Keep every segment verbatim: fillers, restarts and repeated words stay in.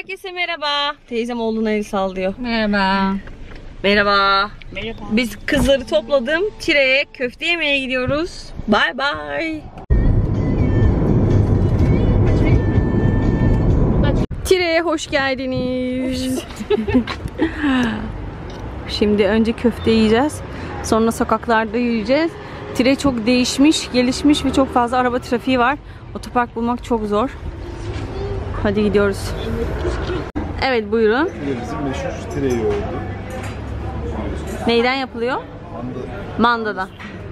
Herkese merhaba. Teyzem oğluna el sallıyor. Merhaba. Merhaba. Merhaba. Biz kızları topladım. Tire'ye köfte yemeye gidiyoruz. Bye bye. Tire'ye hoş geldiniz. Şimdi önce köfte yiyeceğiz. Sonra sokaklarda yürüyeceğiz. Tire çok değişmiş, gelişmiş ve çok fazla araba trafiği var. Otopark bulmak çok zor. Hadi gidiyoruz. Evet, buyurun. Bizim meşhur tire yoğurdu. Neyden yapılıyor? Manda. Manda'dan.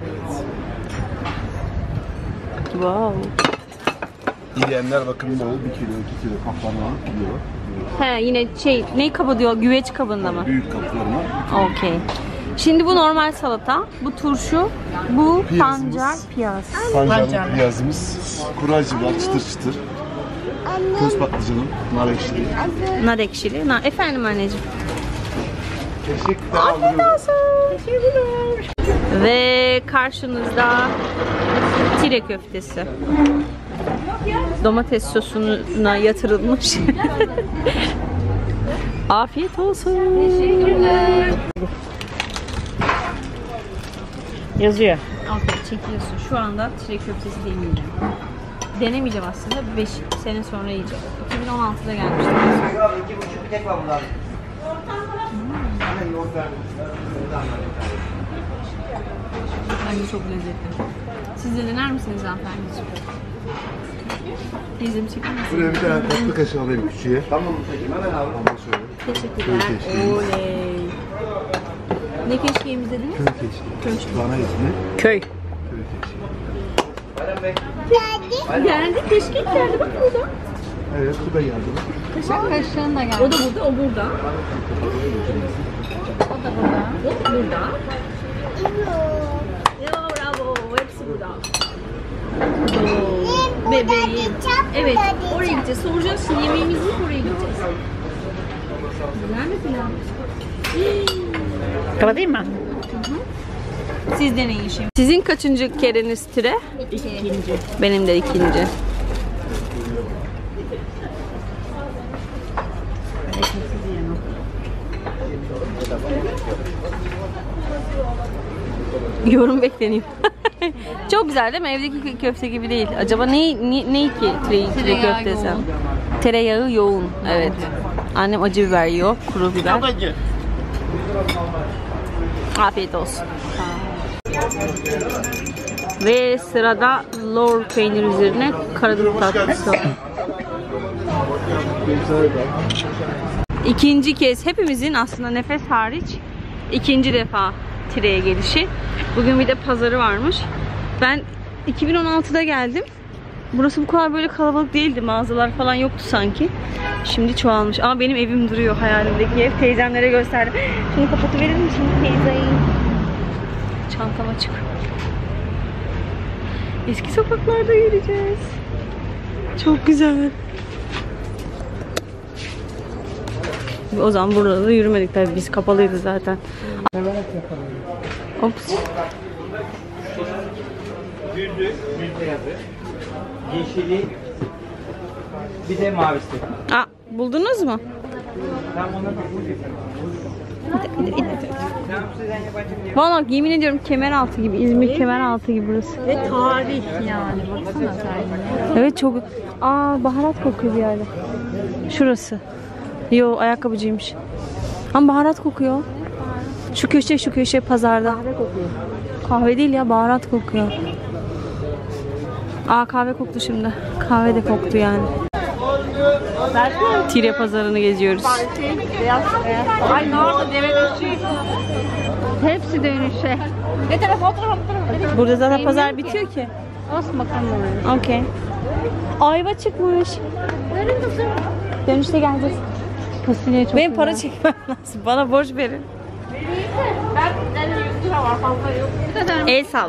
Wow. Yiyenler bakın bol, bir kilo, iki kilo kaplarını alıp yiyor. He, yine şey, ne kabı diyor? Güveç kabında mı? Büyük kaplarını. Okey. Şimdi bu normal salata, bu turşu, bu Piyazımız. pancar piyaz. Pancarlı piyazımız, kuru acı var, çıtır çıtır. Köz patlıcanım, nar ekşili. Nar ekşili. Nar. Efendim anneciğim. Teşekkürler. Afiyet olsun. Teşekkürler. Ve karşınızda tire köftesi. Domates sosuna yatırılmış. Afiyet olsun. Teşekkürler. Yazıyor. Okey, çekiyorsun. Şu anda tire köftesi deneyeceğim. Denemeyeceğim aslında. beş sene sonra yiyeceğim. iki bin on altıda gelmiştim. İki buçuk bir tek var bunlar. Bence çok lezzetli. Siz de dener misiniz hanımefendiciğim? Teyzemi çeker misiniz? Buraya bir tane tatlı kaşığı alayım küçüğe. Tamam çocuğum hemen abi. Ondan sonra. Teşekkürler. Köy keşkeğimiz. Oley. Ne keşkeğimiz dediniz? Köy keşkeği. Dana ismi. Köy. Köy keşkeği. Bayram Bey. Geldi. Keşkek geldi. Bak burada. Evet, bu da geldi. Kaşık kaşığın da geldi. O da burada, o burada. O da burada. O burada. Yo, bravo. Hepsi burada. Oo, bebeğim. Evet, oraya gideceğiz. Soracaksın. Yemeğimizi yiyip oraya gideceğiz. Güzel mi pilav? Kapatayım mı? Siz deneyin şimdi. Sizin kaçıncı kereniz tire? İkinci. Benim de ikinci. Yorum bekleniyor. Çok güzel değil mi? Evdeki köfte gibi değil. Acaba ne ne, ne ki tire, tire köftesi? yoğun. Tereyağı yoğun. Evet. Annem acı biber yiyor. Kuru biber. Çok acı. Afiyet olsun. Ve sırada lor peynir üzerine karadut tatlısı. İkinci kez hepimizin aslında nefes hariç ikinci defa Tire'ye gelişi. Bugün bir de pazarı varmış. Ben iki bin on altıda geldim. Burası bu kadar böyle kalabalık değildi. Mağazalar falan yoktu sanki. Şimdi çoğalmış. Ama benim evim duruyor, hayalimdeki ev. Teyzemlere gösterdim. Şunu kapatıverir misin teyzeyi? Çantam açık. Eski sokaklarda yürüyeceğiz. Çok güzel. O zaman burada da yürümedik tabii. Biz kapalıydı zaten. Ops. Düzü, düz beyazı. Yeşili. Bir de mavisi. Aa, buldunuz mu? Tam ona bak. Tamam sizden yabancı. Vallahi yemin ediyorum Kemeraltı gibi. İzmir Kemeraltı gibi burası. Ve tarih yani. Baksana tarihine. Evet çok. Aa, baharat kokuyor bir yerde. Şurası. Yo, ayakkabıcıymış. Ama baharat kokuyor. Şu köşe şu köşe pazarda. Kahve kokuyor. Kahve değil ya, baharat kokuyor. Aa, kahve koktu şimdi. Kahve de koktu yani. Tire pazarını geziyoruz. Beyaz beyaz. Ay ne orada deve dönüşü. Hepsi dönüşe. Ne tarafa o tarafa bu tarafa. Burada zaten pazar bitiyor ki. Olsun bakalım. Okey. Ayva çıkmış. Dönüşte geleceğiz. Fasulye çok Benim para çekmem lazım. Bana borç verin. Ben yüz lira var fazla yok. Bir de derim. El salla.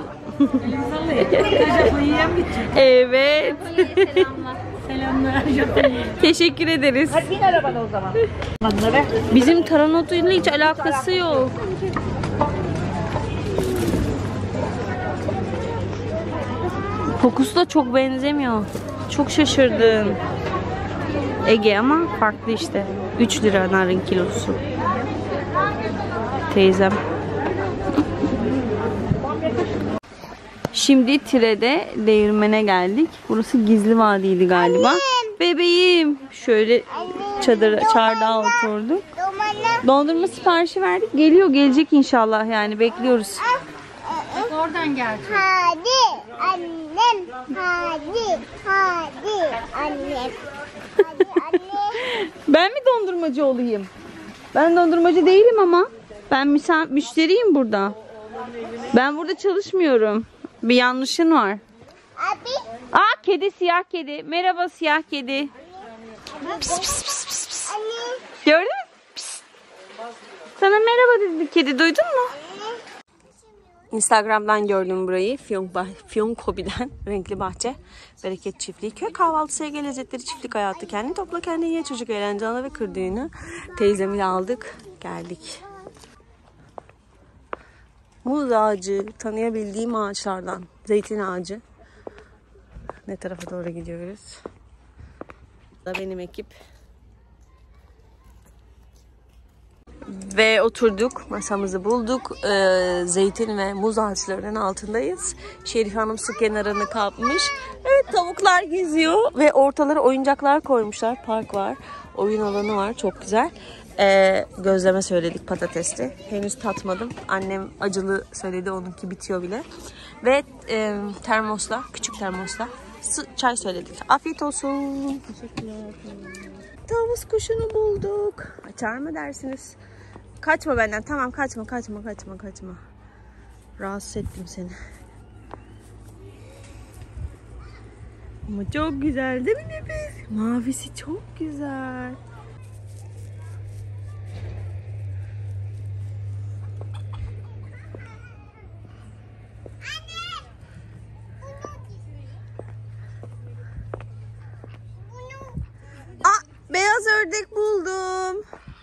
Evet. Selamlar. Teşekkür ederiz. Hadi bin arabana o zaman. Manzara. Bizim taranotuyla hiç alakası yok. Kokusu da çok benzemiyor. Çok şaşırdım. Ege ama farklı işte. üç lira narın kilosu. Teyzem. Şimdi Tire'de değirmene geldik. Burası Gizli Vadi'ydi galiba. Annem. Bebeğim. Şöyle çadır, çardağa oturduk. Dondurma siparişi verdik. Geliyor, gelecek inşallah yani. Bekliyoruz. Oradan gelecek. Hadi annem. Hadi. Hadi annem. Hadi anne. Ben mi dondurmacı olayım? Ben dondurmacı değilim ama. Ben müsa- müşteriyim burada. Ben burada çalışmıyorum. Bir yanlışın var. Abi. Aa, kedi, siyah kedi. Merhaba siyah kedi. Pis, pis, pis, pis, pis. Anne. Gördün mü? Pis. Sana merhaba dedi kedi, duydun mu? Instagram'dan gördüm burayı. Fiyonkobi'den. Renkli Bahçe. Bereket Çiftliği. Köy kahvaltısı, Ege lezzetleri, çiftlik hayatı. Kendi topla kendin ye, çocuk eğlence alanı ve kır düğünü. Teyzemi de aldık. Geldik. Muz ağacı. Tanıyabildiğim ağaçlardan. Zeytin ağacı. Ne tarafa doğru gidiyoruz? Da benim ekip. Ve oturduk, masamızı bulduk. Ee, zeytin ve muz ağaçlarının altındayız. Şerife Hanım su kenarını kapmış. Evet, tavuklar geziyor ve ortalara oyuncaklar koymuşlar. Park var, oyun alanı var, çok güzel. Ee, gözleme söyledik, patatesli. Henüz tatmadım. Annem acılı söyledi, onunki bitiyor bile. Ve e, termosla, küçük termosla su, çay söyledik. Afiyet olsun. Teşekkürler. Tavus kuşunu bulduk. Açar mı dersiniz? Kaçma benden. Tamam, kaçma, kaçma, kaçma, kaçma. Rahatsız ettim seni. Ama çok güzel değil mi Nefis? Mavisi çok güzel. Aa, beyaz ördek buldum.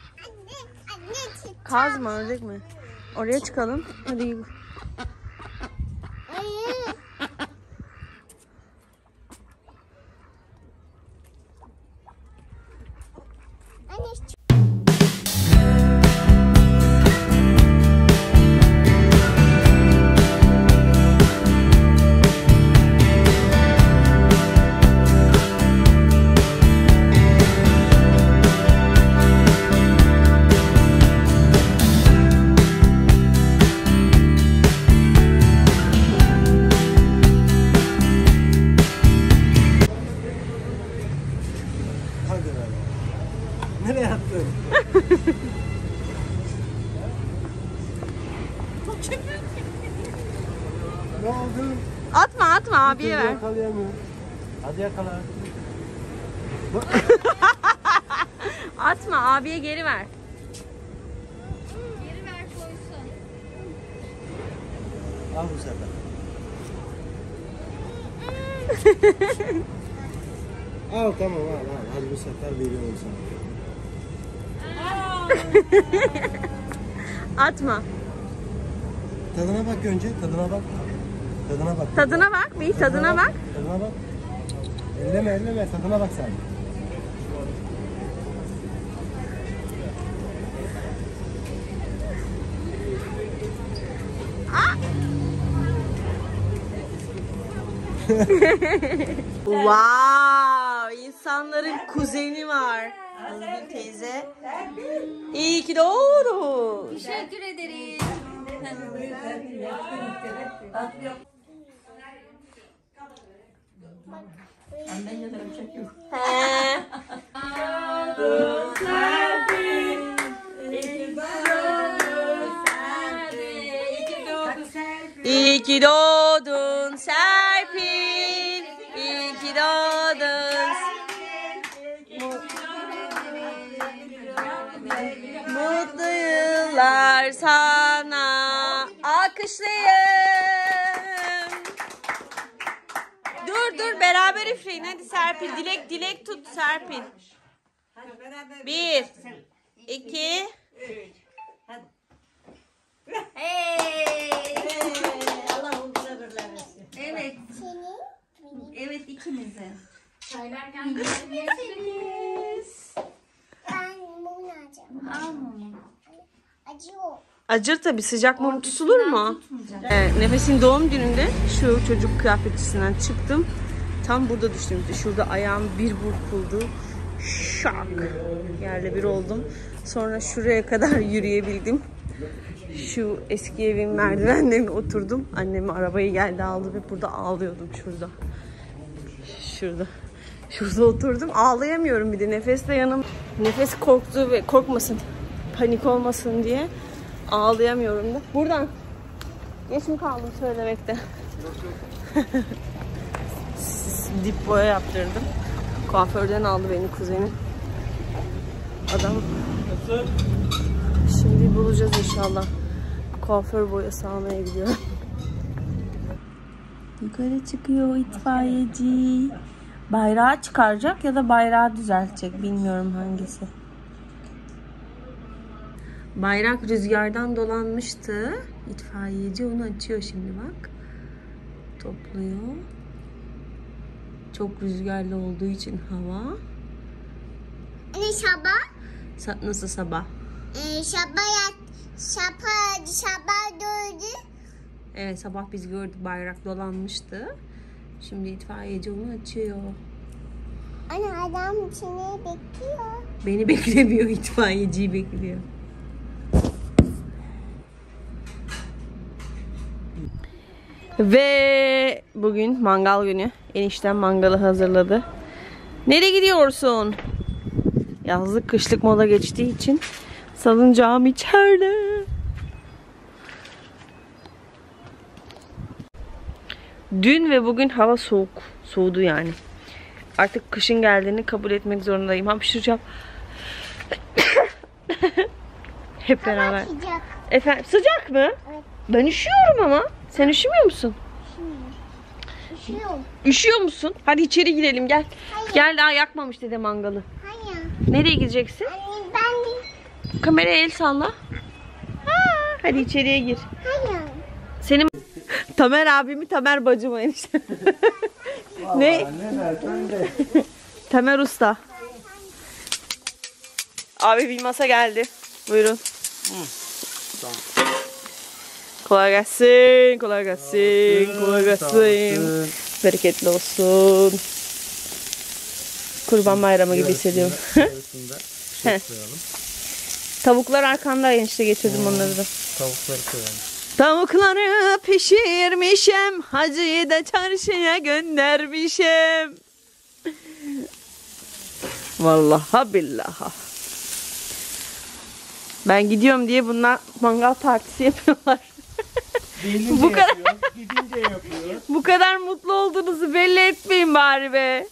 Kaz mı, ördek mi? Oraya çıkalım. Hadi. Nereye attın? Ne oldu? Atma, atma, abiye ver. Yakalayamıyorum. Hadi yakala. Atma, abiye geri ver. Geri ver koysun. Al bu sefer. Al tamam al al. Hadi bu sefer veriyorum sana. Atma. Tadına bak önce. Tadına bak. Tadına bak. Tadına bak, bir tadına bak. Tadına bak. Elleme elleme. Tadına bak sen. Wow, insanların kuzeni var. Özgür teyze. İyi ki doğru. Teşekkür ederiz. He. İyi ki doğdun Serpil. İyi ki doğdun. Mutlu yıllar sana. Alkışlayın. Dur dur, beraber üfleyin. Hadi Serpil. Dilek dilek tut Serpil. Bir, iki. Hey. Evet. Evet, ikimize. Çaylar geldi. Acıyor. Acır tabii, sıcak mum tutulur mu? Ee, Nefes'in doğum gününde şu çocuk kıyafetçisinden çıktım. Tam burada düştüm. Şurada ayağım bir burkuldu. Şak. Yerle bir oldum. Sonra şuraya kadar yürüyebildim. Şu eski evin merdivenlerine oturdum. Annem arabayı geldi aldı ve burada ağlıyordum şurada. Şurada. Şurada oturdum. Ağlayamıyorum bir de. Nefes de yanım. Nefes korktu ve korkmasın, panik olmasın diye ağlayamıyorum da. Buradan. Geç mi kaldım söylemekte? Dip boya yaptırdım. Kuaförden aldı beni kuzenim. Adam. Şimdi bulacağız inşallah. Kuaför boyası almaya gidiyorum. Yukarı çıkıyor itfaiyeci. Bayrağı çıkaracak ya da bayrağı düzeltecek. Bilmiyorum hangisi. Bayrak rüzgardan dolanmıştı. İtfaiyeci onu açıyor şimdi bak. Topluyor. Çok rüzgarlı olduğu için hava. Anne sabah. Sa- nasıl sabah? Ee, sabah yat. Sabah, sabah döndü. Evet, sabah biz gördük, bayrak dolanmıştı. Şimdi itfaiyeci onu açıyor. Anne adam seni bekliyor. Beni beklemiyor, itfaiyeciyi bekliyor. Ve bugün mangal günü. Eniştem mangalı hazırladı. Nereye gidiyorsun? Yazlık kışlık moda geçtiği için salıncağım içeride. Dün ve bugün hava soğuk. Soğudu yani. Artık kışın geldiğini kabul etmek zorundayım. Hapşıracağım. Hep beraber. Sıcak. Efendim, sıcak mı? Evet. Ben üşüyorum ama. Sen üşümüyor musun? Üşüyorum. Üşüyor musun? Hadi içeri girelim gel. Hayır. Gel, daha yakmamış dede mangalı. Hayır. Nereye gideceksin? Anne ben de. Kameraya el salla. Ha, hadi içeriye gir. Hayır. Senin Tamer abimi, Tamer bacımı enişte. Ne? Tamer Usta. Abi bir masa geldi. Buyurun. Tamam. Kolay gelsin, kolay gelsin, kolay gelsin. Bereketli olsun. Kurban bayramı gibi hissediyorum. Arasında koyalım. Tavuklar arkanda, enişte getirdim onları da. Tavukları koyalım. Tavukları pişirmişim, hacıyı da çarşıya göndermişim. Vallahi billahi. Ben gidiyorum diye bunlar mangal partisi yapıyorlar. Gelince Bu kadar- yapıyor, gidince yapıyor. Bu kadar mutlu olduğunuzu belli etmeyin bari be.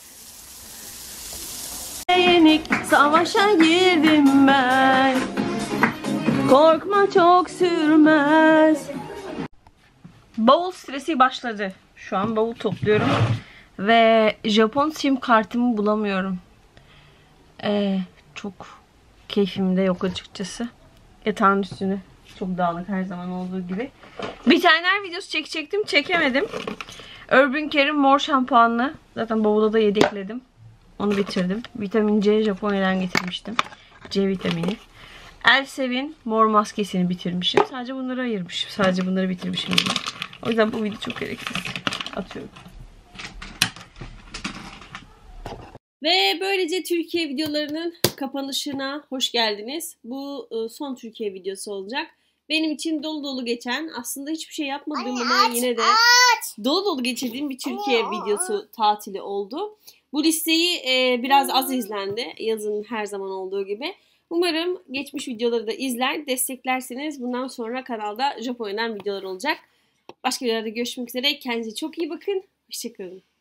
Yenik savaşa girdim ben. Korkma çok sürmez. Bavul stresi başladı. Şu an bavul topluyorum. Ve Japon sim kartımı bulamıyorum. Ee, çok keyfim de yok açıkçası. Yatağın üstünü çok dağınık her zaman olduğu gibi. Bitenler videosu çekecektim. Çekemedim. Urban Care'in mor şampuanını zaten bavula da yedekledim. Onu bitirdim. Vitamin C Japonya'dan getirmiştim. C vitamini. Elsev'in mor maskesini bitirmişim. Sadece bunları ayırmışım. Sadece bunları bitirmişim. O yüzden bu video çok gereksiz. Atıyorum. Ve böylece Türkiye videolarının kapanışına hoş geldiniz. Bu son Türkiye videosu olacak. Benim için dolu dolu geçen, aslında hiçbir şey yapmadığım ama yine de dolu dolu geçirdiğim bir Türkiye videosu tatili oldu. Bu listeyi e, biraz az izlendi. Yazın her zaman olduğu gibi. Umarım geçmiş videoları da izler, desteklerseniz bundan sonra kanalda Japonya'dan videolar olacak. Başka videolarda görüşmek üzere. Kendinize çok iyi bakın. Hoşçakalın.